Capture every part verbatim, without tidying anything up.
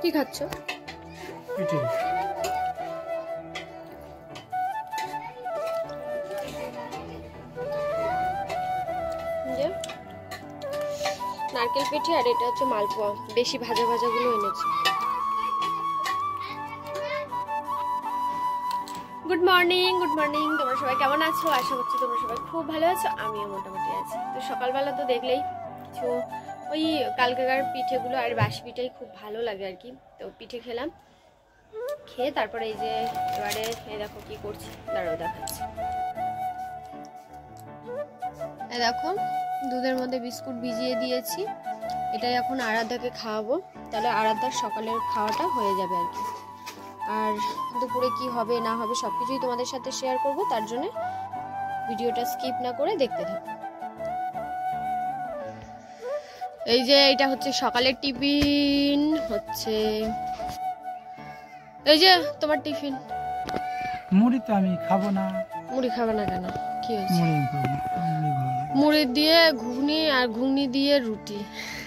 কি খাচ্ছ? পিঠে। নারকেল পিঠে আর এটা হচ্ছে মালপোয়া, বেশি ভাজা ভাজা গুলো এনেছে। Good morning, good morning. তোমরা সবাই কেমন আছো? আশা করছি তোমরা সবাই খুব ভালো আছো, আমিও মোটামুটি আছি। তো সকালবেলা তো দেখলেই কিছু ওই কালকেকার পিঠেগুলো আর বাসি পিঠাই খুব ভালো লাগে আর কি। তো পিঠে খেলাম, খেয়ে তারপরে এই যে এবারে এই দেখো কি করছি, দাঁড়াও দেখাচ্ছি। এই দেখো দুধের মধ্যে বিস্কুট ভিজিয়ে দিয়েছি, এটাই এখন আরাধ্যাকে খাওয়াবো, তাহলে আরাধ্যার সকালের খাওয়াটা হয়ে যাবে আর কি। আর দুপুরে কি হবে না হবে সব কিছুই তোমাদের সাথে শেয়ার করব, তার জন্য ভিডিওটা স্কিপ না করে দেখতে থাকো। এই যে এটা হচ্ছে সকালের টিফিন, হচ্ছে এই যে তোমার টিফিন। মুড়ি তো আমি খাবো না। মুড়ি খাবে না কেন? কি হয়েছে? মুড়ি খাবো না, মুড়ি ভালো লাগে। মুড়ি দিয়ে ঘুগনি আর ঘুগনি দিয়ে রুটি।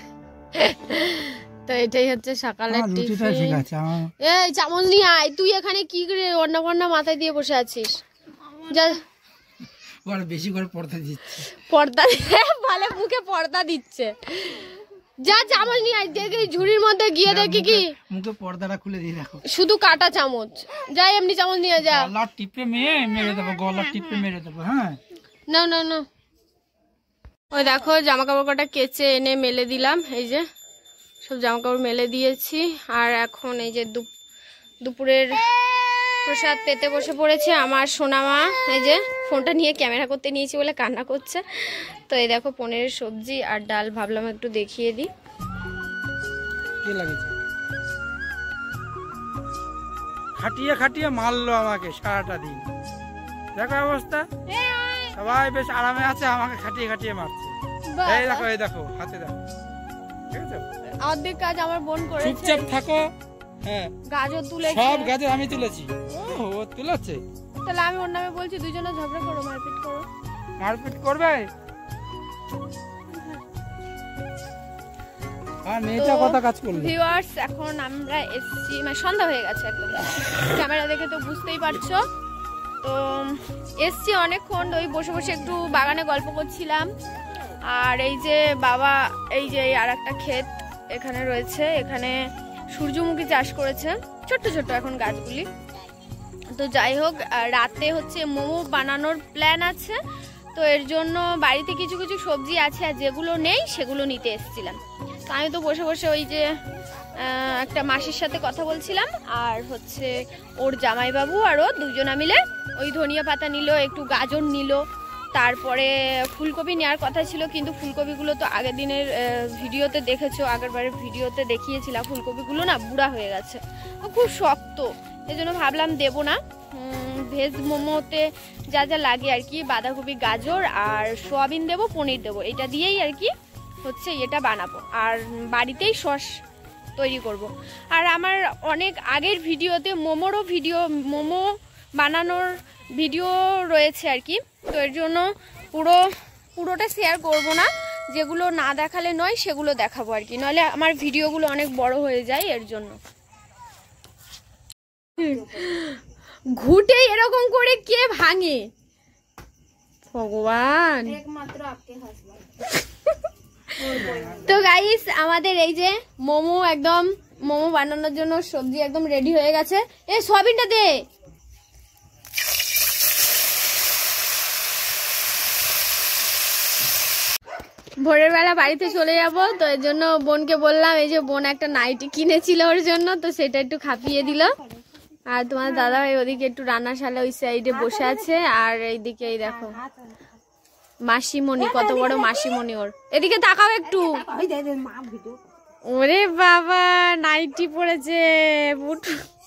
তো এটাই হচ্ছে সকালের টিফিন। ঠিক আছে, আমার এই চামচ নিয়ে আয়। তুই এখানে কি করে অন্না বন্না মাথায় দিয়ে বসে আছিস? যা ওর বেশি করে পর্দা দিচ্ছে। পর্দা ভালো মুখে পর্দা দিচ্ছে। যা চামচ নিয়ে আয়, দেখি ঝুড়ির মধ্যে গিয়ে দেখি কি মুখে পর্দাটা খুলে দিয়ে রাখো। শুধু কাটা চামচ। যাই এমনি চামচ নিয়ে যা। গলা টিপে মেয়ে মেরে দেবো, গলা টিপে মেরে দেবো। হ্যাঁ না না না, ওই দেখো জামা কাপড় কটা কেচে এনে মেলে দিলাম। এই যে সব জামা কাপড় মেলে দিয়েছি। আর এখন এই যে দুপুরের প্রসাদ পেতে বসে পড়েছে আমার সোনা মা। এই যে ফোনটা নিয়ে ক্যামেরা করতে নিয়েছি বলে কান্না করছে। তো এই দেখো পনিরের সবজি আর ডাল, ভাবলাম একটু দেখিয়ে দিই। কি লাগেছে? খাটিয়ে খাটিয়ে মারলো আমাকে সারাটা দিন, দেখো অবস্থা। সবাই বেশ আরামে আছে, আমাকে খাটিয়ে খাটিয়ে মারছে। এই দেখো, এই দেখো হাতে দেখো, ঠিক আছে? অর্ধেক কাজ আমার বোন করেছে। চুপচাপ থাকো। হ্যাঁ, গাজর তুলেছে, সব গাজর আমি তুলেছি। ও ও তুলেছে, তাহলে আমি ওর নামে বলছি দুজনে ঝগড়া করো, মারপিট করো। মারপিট করবে? আর মেয়েটা কত কাজ করলো। ভিউয়ার্স, এখন আমরা এসছি, মানে সন্ধ্যা হয়ে গেছে একদম, ক্যামেরা দেখে তো বুঝতেই পারছো। তো এসছি অনেকক্ষণ, ওই বসে বসে একটু বাগানে গল্প করছিলাম। আর এই যে বাবা, এই যে আর একটা ক্ষেত এখানে রয়েছে, এখানে সূর্যমুখী চাষ করেছে, ছোট্ট ছোট্ট এখন গাছগুলি। তো যাই হোক, রাতে হচ্ছে মোমো বানানোর প্ল্যান আছে। তো এর জন্য বাড়িতে কিছু কিছু সবজি আছে, আর যেগুলো নেই সেগুলো নিতে এসেছিলাম। তো আমি তো বসে বসে ওই যে একটা মাসির সাথে কথা বলছিলাম, আর হচ্ছে ওর জামাইবাবু আর ও দুজনা মিলে ওই ধনিয়া পাতা নিল, একটু গাজর নিল, তারপরে ফুলকপি নেওয়ার কথা ছিল, কিন্তু ফুলকপিগুলো তো আগের দিনের ভিডিওতে দেখেছো, আগের বারের ভিডিওতে দেখিয়েছিলাম, ফুলকপিগুলো না বুড়া হয়ে গেছে, খুব শক্ত, এই জন্য ভাবলাম দেবো না। ভেজ মোমোতে যা যা লাগে আর কি, বাঁধাকপি, গাজর আর সোয়াবিন দেবো, পনির দেবো, এটা দিয়েই আর কি হচ্ছে এটা বানাবো। আর বাড়িতেই সস তৈরি করব। আর আমার অনেক আগের ভিডিওতে মোমোরও ভিডিও, মোমো বানানোর ভিডিও রয়েছে আর কি। তো এর জন্য পুরো পুরোটা শেয়ার করব না, যেগুলো না দেখালে নয় সেগুলো দেখাবো আর কি, নাহলে আমার ভিডিওগুলো অনেক বড় হয়ে যায়, এর জন্য। ঘুটে এরকম করে কে ভাঙে ভগবান। তো গাইস, আমাদের এই যে মোমো, একদম মোমো বানানোর জন্য সবজি একদম রেডি হয়ে গেছে। এ সয়াবিনটা দে। ভোরের বেলা বাড়িতে চলে যাব, তো এর জন্য বোনকে বললাম, এই যে বোন একটা নাইটি কিনেছিল ওর জন্য, তো সেটা একটু খাপিয়ে দিল। আর তোমার দাদা ভাই ওদিকে একটু রান্নাশালা ওই সাইডে বসে আছে। আর এইদিকে এই দেখো মাসিমণি, কত বড় মাসিমণি ওর। এদিকে তাকাও একটু। ওরে বাবা, নাইটি পড়েছে, বুট।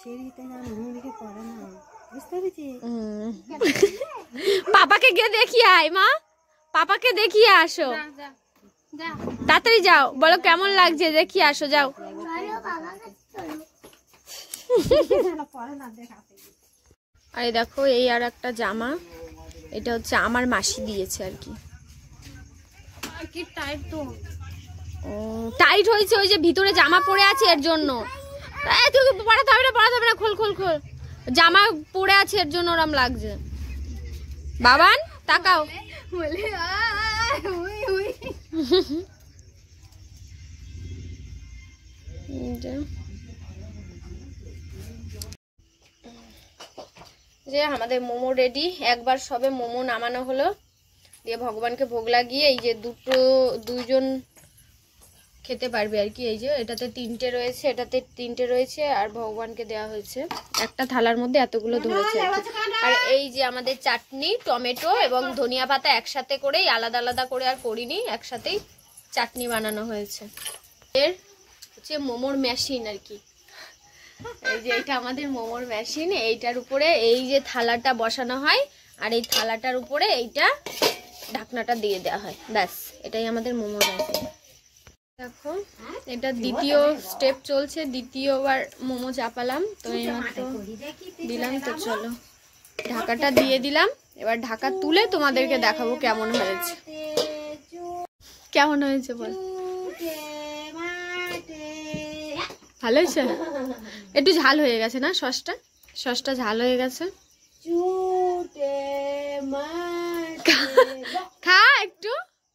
পাপাকে গিয়ে দেখিয়ে আয় মা, পাপাকে দেখিয়ে আসো, তাড়াতাড়ি যাও, বলো কেমন লাগছে দেখিয়ে আসো, যাও। আরে দেখো, এই আর একটা জামা, এটা হচ্ছে আমার মাসি দিয়েছে আর কি। টাইট হয়েছে, ওই যে ভিতরে জামা পরে আছে এর জন্য। তুই পড়াতে হবে না, পড়াতে হবে না, খোল খোল খোল। জামা পরে আছে এর জন্য ওরম লাগছে। বাবান তাকাও। যে আমাদের মোমো রেডি। একবার সবে মোমো নামানো হলো, দিয়ে ভগবানকে ভোগ লাগিয়ে এই যে দুটো দুইজন খেতে পারবে আর কি। এই যে এটাতে তিনটে রয়েছে, এটাতে তিনটে রয়েছে, আর ভগবানকে দেওয়া হয়েছে একটা থালার মধ্যে এতগুলো ধরেছে। আর এই যে আমাদের চাটনি, টমেটো এবং ধনিয়া পাতা একসাথে করেই, আলাদা আলাদা করে আর করিনি, একসাথেই চাটনি বানানো হয়েছে। এর হচ্ছে মোমোর মেশিন আর কি। এই যে এটা আমাদের মোমোর মেশিন। এইটার উপরে এই যে থালাটা বসানো হয়, আর এই থালাটার উপরে এইটা ঢাকনাটা দিয়ে দেওয়া হয়, ব্যাস এটাই আমাদের মোমোর মেশিন। দেখো এটা দ্বিতীয় স্টেপ চলছে, দ্বিতীয়বার মোমো চাপালাম তো এইমাত্র দিলাম। তো চলো ঢাকাটা দিয়ে দিলাম, এবার ঢাকা তুলে তোমাদেরকে দেখাবো কেমন হয়েছে। কেমন হয়েছে বল? ভালো হয়েছে? একটু ঝাল হয়ে গেছে না সসটা? সসটা ঝাল হয়ে গেছে। খা একটু।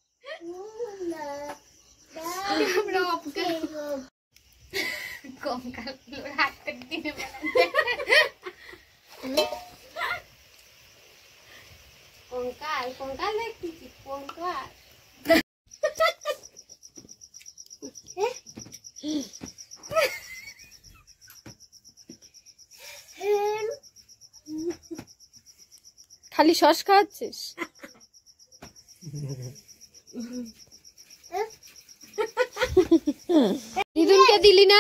কঙ্কাল কঙ্কাল দেখতেছি, কঙ্কাল। খালি সস খাওয়াচ্ছিস? দিদুনকে দিলি না?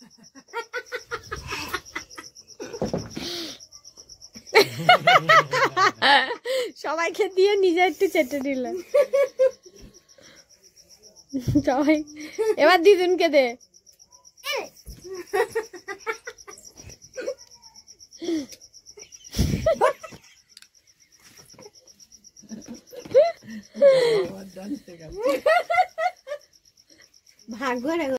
সবাইকে দিয়ে নিজে একটু চেটে নিলাম। সবাই এবার দিদুনকে দে। ভাগ